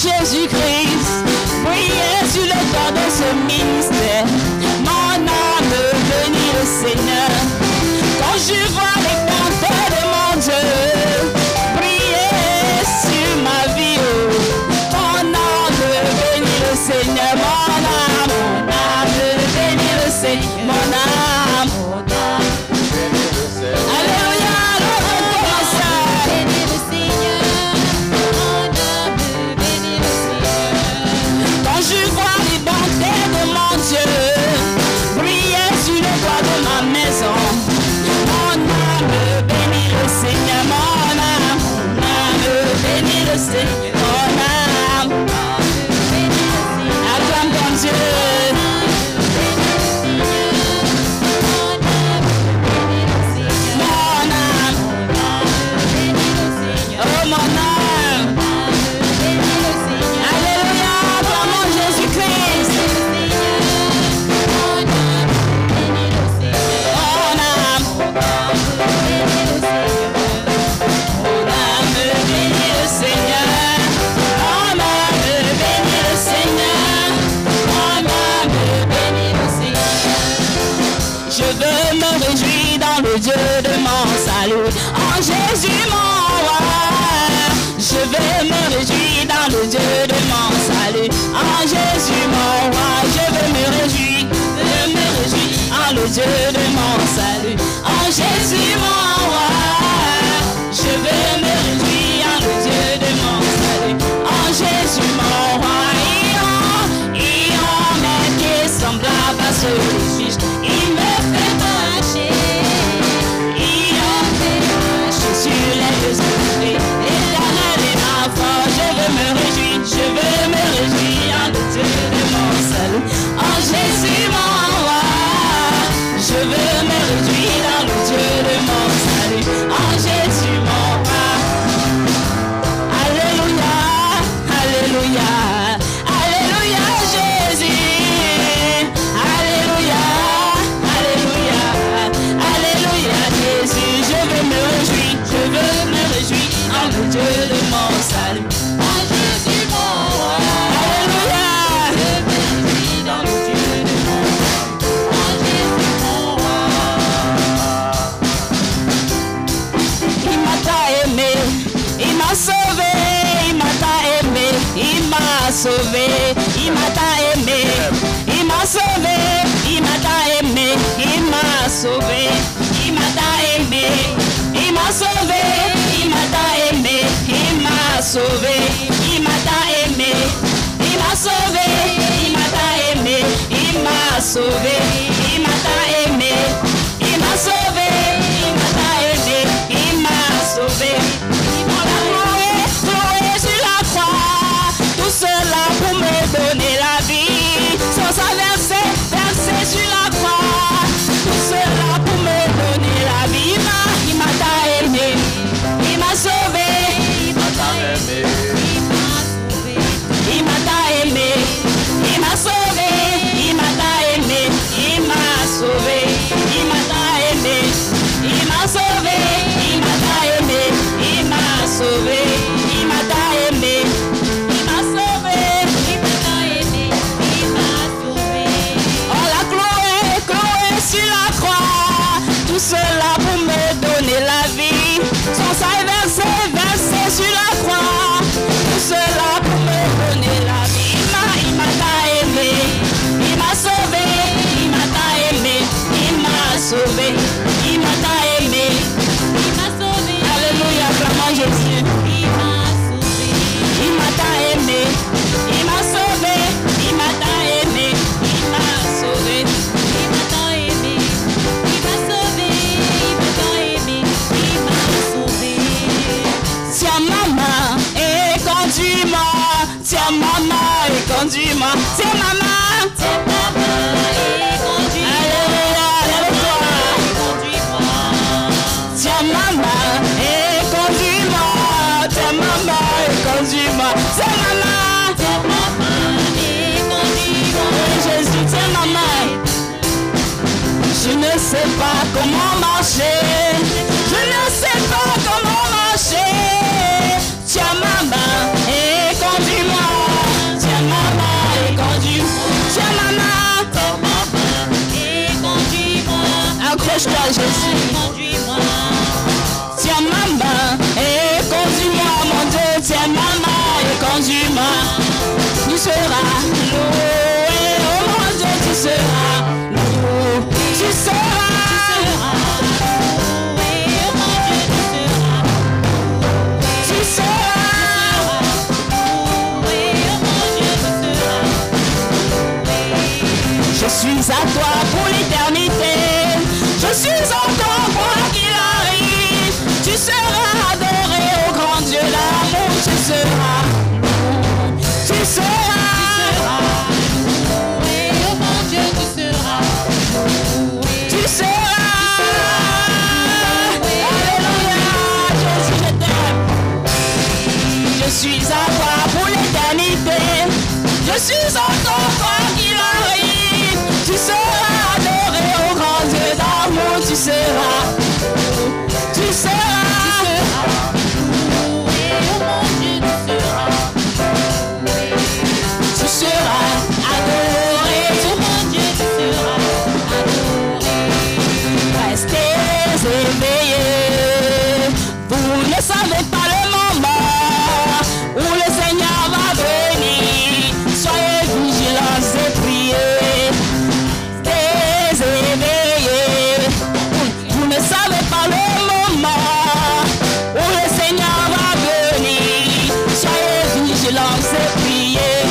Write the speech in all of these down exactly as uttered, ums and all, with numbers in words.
Jésus-Christ, priez sur le toit de ce ministère. Mon âme bénit le Seigneur. Quand je vois les bontés de mon Dieu, priez sur ma vie. Mon âme bénit le Seigneur. Mon âme, mon âme bénit le Seigneur. Mon âme, mon âme bénit le Seigneur. Alléluia, on commence à bénir le Seigneur. Mon âme bénit le Seigneur. Quand je vois les bontés de mon Dieu, priez sur le toit de ma maison. Mon âme bénit le Seigneur. Mon âme, mon âme bénit le Seigneur. Mon âme, mon âme bénit le Seigneur. Acclame ton Dieu. Dieu de mon salut, en Jésus mon roi. Je veux me réjouir dans le Dieu de mon salut, en Jésus mon roi. Je veux me réjouir, je me réjouir en le Dieu de mon salut, en Jésus mon roi. Je veux me réjouir en le Dieu de mon salut, en Jésus mon roi. Il en met qui est semblable à ce juge, il me fait marcher. Sur les deux esprits, l'éternel est ma force. Je veux me réjouir, je veux me réjouir en le Dieu de mon salut, en Jésus mon roi. Je veux me réjouir dans le Dieu de mon salut, en Jésus mon roi. Alléluia, alléluia, alléluia Jésus. Alléluia, alléluia, alléluia Jésus. Je veux me réjouir. Je veux me réjouir en le Dieu de mon salut, en Jésus mon roi. Alléluia. Je veux me réjouir dans le Dieu de mon salut, en Jésus mon roi. Il m'a tant aimé, il m'a sauvé, il m'a tant aimé, il m'a sauvé, il m'a tant aimé, il m'a sauvé, il m'a tant aimé, il m'a sauvé, il m'a tant aimé. Il m'a sauvé, il m'a tant aimé, il m'a sauvé, il m'a tant aimé, il m'a sauvé, il m'a tant aimé, il m'a sauvé, il m'a tant aimé, il m'a sauvé, il m'a tant aimé, il m'a sauvé. On l'a cloué, cloué sur la croix, tout cela pour me donner la vie, sans sa versé, versé sur la croix, tout cela pour me donner la vie. Il m'a tant aimé, il m'a sauvé, il m'a tant aimé, il m'a tant aimé, il m'a sauvé, il m'a tant aimé, il m'a sauvé, il m'a tant aimé, il m'a sauvé, il m'a tant aimé, il m'a sauvé, il m'a tant aimé, il m'a sauvé, il m'a tant aimé, il m'a sauvé. On l'a cloué, cloué sur la croix, tout cela pour me donner la vie, sans sa versé, versé sur la croix, tout cela pour me donner la vie. Il m'a tant aimé, il m'a sauvé, il m'a tant aimé, il m'a sauvé, il m'a tant aimé, il m'a sauvé. Alléluia, acclamons Jésus. Il m'a sauvé, il m'a tant aimé, il m'a sauvé, il m'a tant aimé, il m'a sauvé, il m'a tant aimé, il m'a sauvé, il m'a tant aimé, il m'a sauvé. Tiens maman et conduis-moi, tiens maman et conduis-moi, tiens maman, tiens maman et conduis-moi. Alléluia, lève-toi, tiens maman et conduis-moi, tiens maman et conduis-moi, tiens maman, tiens maman et conduis-moi. Jésus, tiens maman. Je ne sais pas comment marcher, je ne sais pas comment marcher. Tiens maman et conduis-moi. Jésus. Conduis-moi. Tiens ma main et conduis-moi, mon Dieu. Tiens ma main et conduis-moi. Tu seras loué, oh mon Dieu, tu seras loué. Tu seras loué, oh mon Dieu, tu seras. Tu seras loué, oh mon Dieu, tu seras. Je suis à toi pour l'éternité. Je suis en toi quoi qu'il arrive. Tu seras adoré, au grand Dieu l'amour. Tu seras, tu seras, loué, oh mon Dieu, tu seras. tu seras. Alléluia, Jésus, je t'aime. Je suis à toi pour l'éternité. Je suis en toi quoi qu'il arrive. Tu seras adoré, au grand Dieu d'amour. Tu seras, tu seras, loué, oh mon Dieu, tu seras. tu seras adoré, Oh mon Dieu, tu seras adoré. restez éveillés. Vous ne savez pas le moment où le Seigneur va venir. Soyez vigilants et priez. Restez éveillés. Vous ne savez pas le moment où le Seigneur va venir. Soyez vigilants et priez.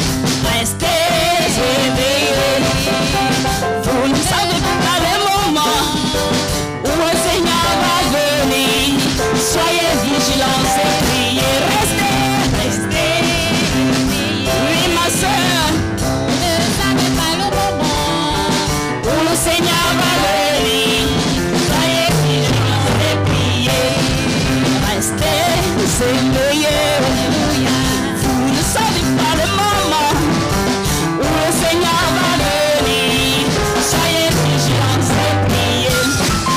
Restez éveillés. Vous ne savez pas le moment où le Seigneur va venir. Soyez vigilants et priez. Restez, restez. Oui, ma soeur, Ne savez pas le moment. où le Seigneur va venir. Soyez vigilants et priez. Restez éveillés. Vous ne savez pas le moment où le Seigneur va venir. Soyez vigilants et priez.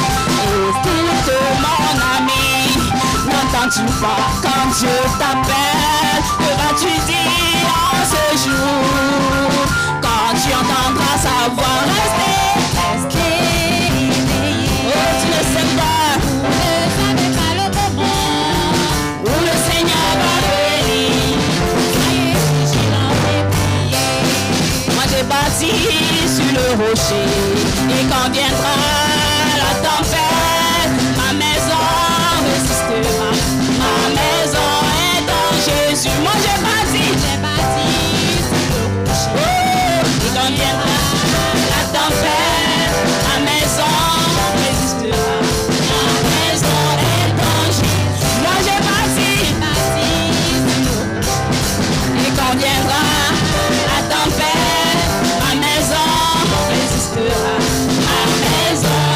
Écoute mon ami, n'entends-tu pas quand Dieu t'appelle? Que vas-tu dire en ce jour? Quand tu entendras sa voix, restez, restez éveillé. Oh, tu ne sais pas Ne savez pas le moment. où le Seigneur va venir. Soyez vigilants et priez. Moi j'ai bâti sur le rocher, et quand viendra la tempête, ma maison résistera. Ma maison est en Jésus. Moi j'ai bâti, J'ai bâti sur le rocher. oh, et quand viendra la tempête, ma maison résistera. Ma maison est en Jésus. Moi j'ai bâti, Bâti sur le rocher. et quand viendra la tempête, ma maison résistera. Ma maison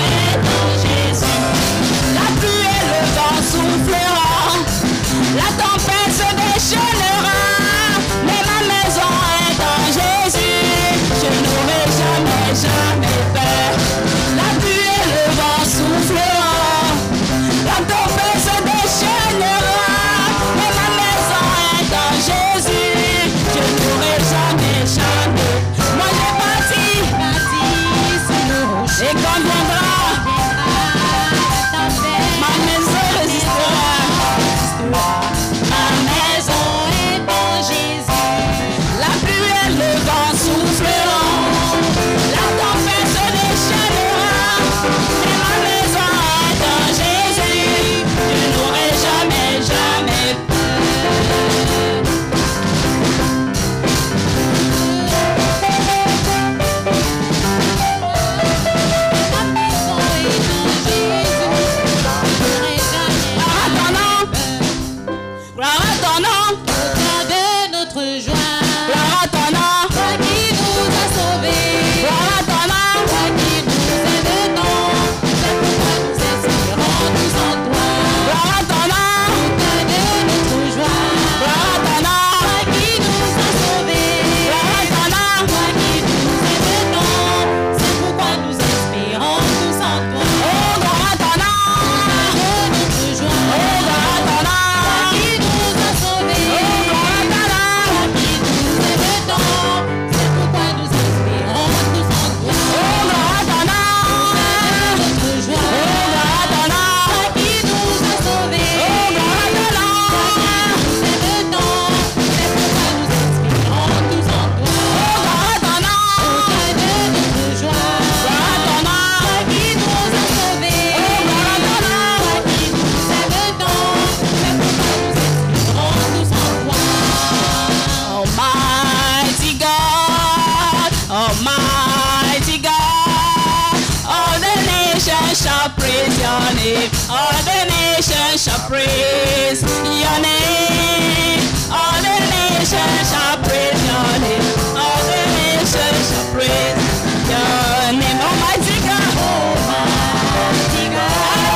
praise your name. All the nations shall praise your name. All the nations shall praise your name. All the nations shall praise your name. Almighty God. Almighty God.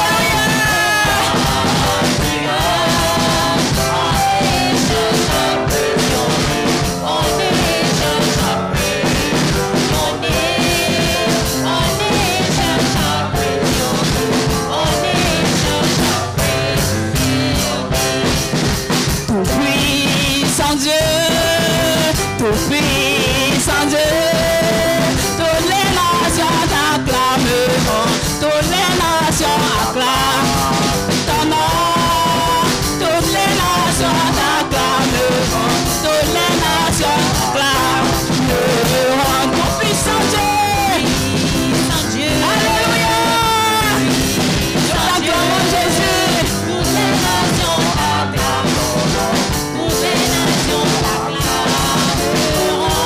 Tout-puissant Dieu, toutes les nations t'acclameront, toutes les nations acclament ton nom, toutes les nations t'acclameront, toutes les nations acclameront. Tout-puissant Dieu, tout-puissant Dieu, alléluia, nous t'acclamons Jésus, toutes les nations acclameront, toutes les nations acclameront.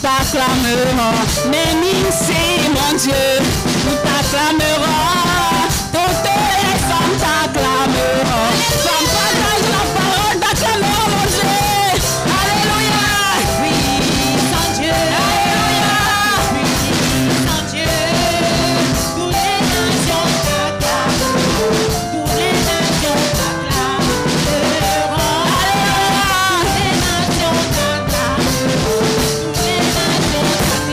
t'acclamerons. Bénéficiez, mon Dieu, nous t'acclamerons. Toutes les femmes t'acclameront. Femmes, partage la parole, t'acclameront, mon Dieu. Alléluia. Puissant Dieu, Alléluia. puissant Dieu, toutes les nations t'acclameront, toutes les nations t'acclameront, toutes les nations t'acclameront, toutes les nations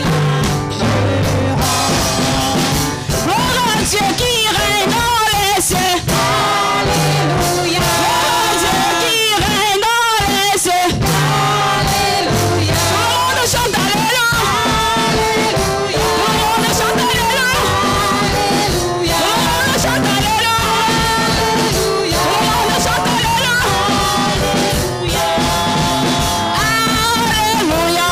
t'acclameront. Gloire à Dieu qui règne dans les cieux. Alléluia, Gloire à Dieu qui règne dans les cieux. Alléluia, Tout le monde chante Alléluia. Alléluia, Tout le monde chante Alléluia. Alléluia, Tout le monde chante Alléluia. Alléluia, Tout le monde chante Alléluia. Alléluia. Alléluia.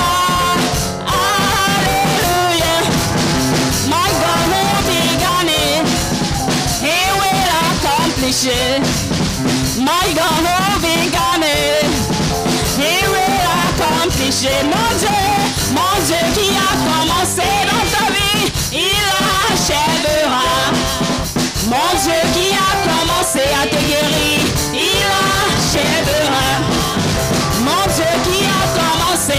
Alléluia. My God will begin it. He will accomplish it. My God will begin it. He will accomplish it. Mon Dieu, mon Dieu qui a commencé dans ta vie, il achèvera. Mon Dieu qui a commencé à te guérir, il achèvera. Mon Dieu qui a commencé,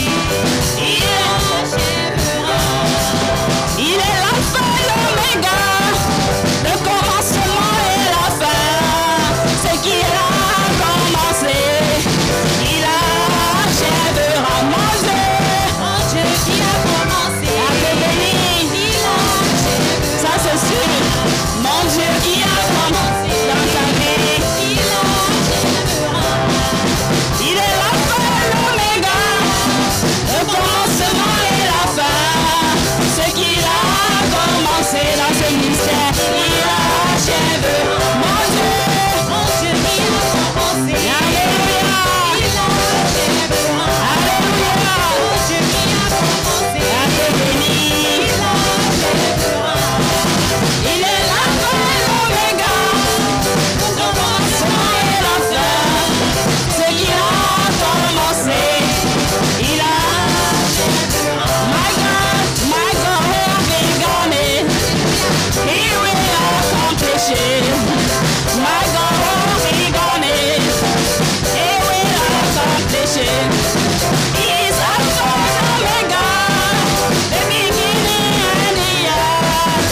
il achèvera. Il est l'alpha et l'oméga, le commencement et la fin. Ce qu'il a commencé, il achèvera. Mon Dieu, Mon Dieu qui a commencé, à te bénir, il achèvera. ça c'est sûr. Mon Dieu qui a commencé dans ta vie, Il achèvera. il est l'alpha et l'oméga, le commencement et la fin. Ce qu'il a commencé dans ce ministère, il achèvera. Mon Dieu, Mon Dieu qui a commencé, Alléluia, il achèvera. Alléluia, Mon Dieu qui a commencé, à te bénir. il achèvera. Il est l'alpha et l'oméga, le commencement et la fin. Ce qu'il a commencé, il achèvera. My God, my God will begin it. He will accomplish it. My God will begin it. He will accomplish it. He is Alpha and Omega, the beginning and the end.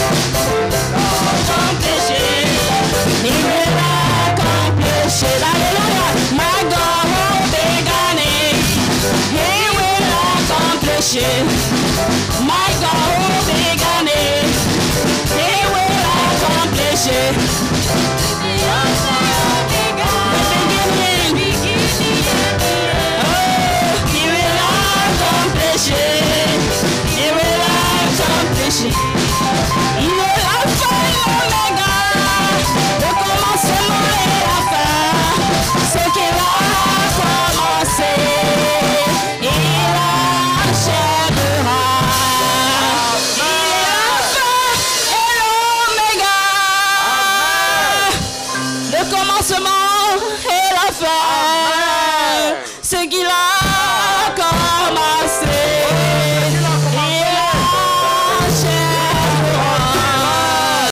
Accomplish it. He will accomplish it. Hallelujah. My God will begin it. He will accomplish it. My God will begin it. He will accomplish it. The Alpha and Omega, the beginning. Oh, he will accomplish it. He will accomplish it. Il est l'alpha et l'oméga, le commencement et la fin. Ce qu'il a commencé, il achèvera. Il est l'alpha et l'oméga, le commencement et la fin. Ce qu'il a